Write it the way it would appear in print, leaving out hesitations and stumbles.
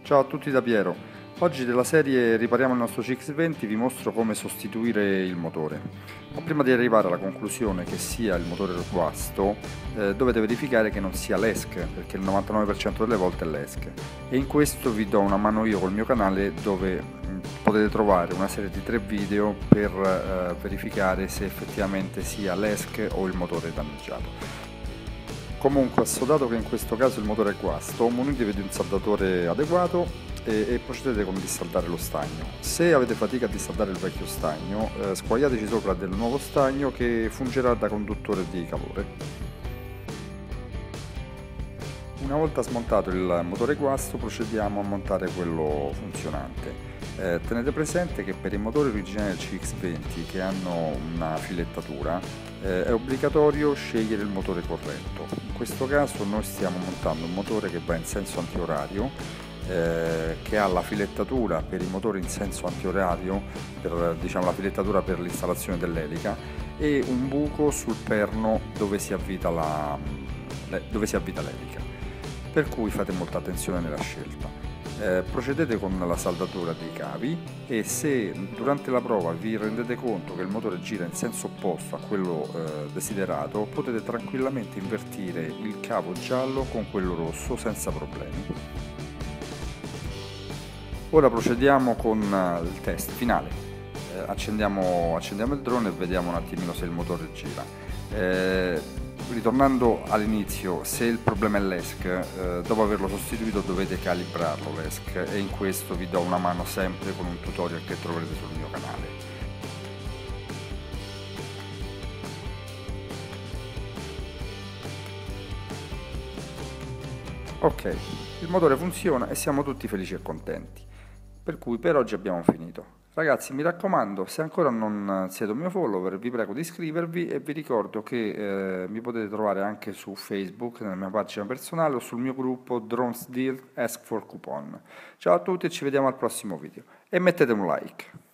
Ciao a tutti da Piero. Oggi della serie Ripariamo il nostro CX-20 vi mostro come sostituire il motore. Ma prima di arrivare alla conclusione che sia il motore guasto, dovete verificare che non sia l'ESC, perché il 99% delle volte è l'ESC. E in questo vi do una mano io col mio canale dove potete trovare una serie di 3 video per verificare se effettivamente sia l'ESC o il motore danneggiato. Comunque, assodato che in questo caso il motore è guasto, munitevi di un saldatore adeguato e procedete con dissaldare lo stagno. Se avete fatica a dissaldare il vecchio stagno, squagliateci sopra del nuovo stagno che fungerà da conduttore di calore. Una volta smontato il motore guasto procediamo a montare quello funzionante. Tenete presente che per i motori originali del CX-20 che hanno una filettatura è obbligatorio scegliere il motore corretto. In questo caso noi stiamo montando un motore che va in senso antiorario, che ha la filettatura per i motori in senso antiorario, diciamo la filettatura per l'installazione dell'elica, e un buco sul perno dove si avvita l'elica. Per cui fate molta attenzione nella scelta. Procedete con la saldatura dei cavi e se durante la prova vi rendete conto che il motore gira in senso opposto a quello desiderato, potete tranquillamente invertire il cavo giallo con quello rosso senza problemi. Ora procediamo con il test finale. Accendiamo il drone e vediamo un attimino se il motore gira. Ritornando all'inizio, se il problema è l'ESC, dopo averlo sostituito dovete calibrarlo l'ESC e in questo vi do una mano sempre con un tutorial che troverete sul mio canale. Ok, il motore funziona e siamo tutti felici e contenti, per cui per oggi abbiamo finito. Ragazzi, mi raccomando, se ancora non siete un mio follower vi prego di iscrivervi e vi ricordo che mi potete trovare anche su Facebook nella mia pagina personale o sul mio gruppo Drones Deal Ask for Coupon. Ciao a tutti e ci vediamo al prossimo video e mettete un like.